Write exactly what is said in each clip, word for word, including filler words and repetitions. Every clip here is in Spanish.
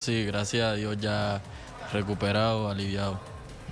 Sí, gracias a Dios ya recuperado, aliviado.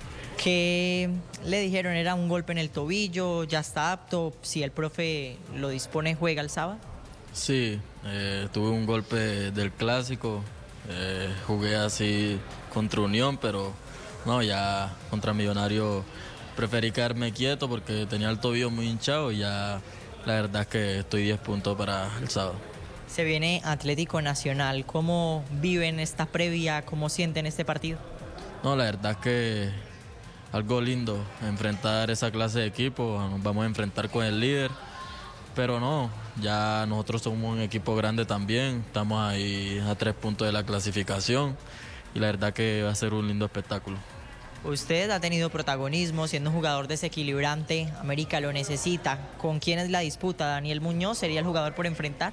¿Qué le dijeron? ¿Era un golpe en el tobillo? ¿Ya está apto? Si el profe lo dispone, ¿juega el sábado? Sí, eh, tuve un golpe del clásico, eh, jugué así contra Unión, pero no, ya contra Millonario preferí quedarme quieto porque tenía el tobillo muy hinchado y ya la verdad es que estoy diez puntos para el sábado. Se viene Atlético Nacional. ¿Cómo viven esta previa? ¿Cómo sienten este partido? No, la verdad es que algo lindo, enfrentar esa clase de equipo, nos vamos a enfrentar con el líder, pero no, ya nosotros somos un equipo grande también, estamos ahí a tres puntos de la clasificación y la verdad que va a ser un lindo espectáculo. Usted ha tenido protagonismo siendo un jugador desequilibrante, América lo necesita. ¿Con quién es la disputa? ¿Daniel Muñoz sería el jugador por enfrentar?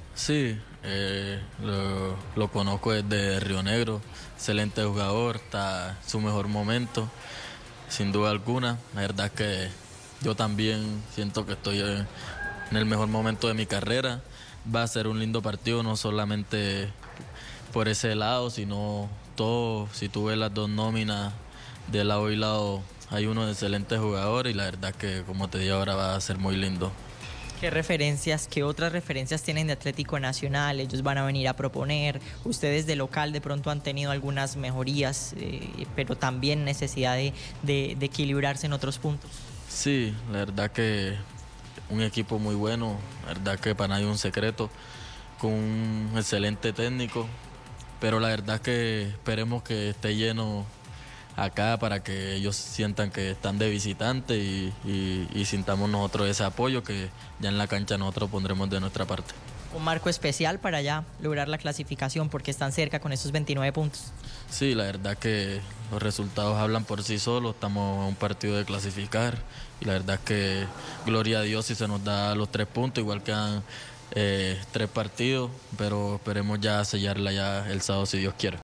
Sí, eh, lo, lo conozco desde Río Negro, excelente jugador, está en su mejor momento, sin duda alguna. La verdad es que yo también siento que estoy en, en el mejor momento de mi carrera. Va a ser un lindo partido, no solamente por ese lado, sino todo. Si tú ves las dos nóminas de lado y lado, hay unos excelentes jugadores y la verdad es que, como te digo ahora, va a ser muy lindo. ¿Qué referencias, qué otras referencias tienen de Atlético Nacional? Ellos van a venir a proponer. Ustedes de local de pronto han tenido algunas mejorías, eh, pero también necesidad de, de, de equilibrarse en otros puntos. Sí, la verdad que un equipo muy bueno, la verdad que para nadie un secreto, con un excelente técnico, pero la verdad que esperemos que esté lleno acá para que ellos sientan que están de visitante y, y, y sintamos nosotros ese apoyo que ya en la cancha nosotros pondremos de nuestra parte. Un marco especial para ya lograr la clasificación porque están cerca con esos veintinueve puntos. Sí, la verdad que los resultados hablan por sí solos, estamos a un partido de clasificar y la verdad que gloria a Dios si se nos da los tres puntos, igual quedan eh, tres partidos, pero esperemos ya sellarla ya el sábado si Dios quiere.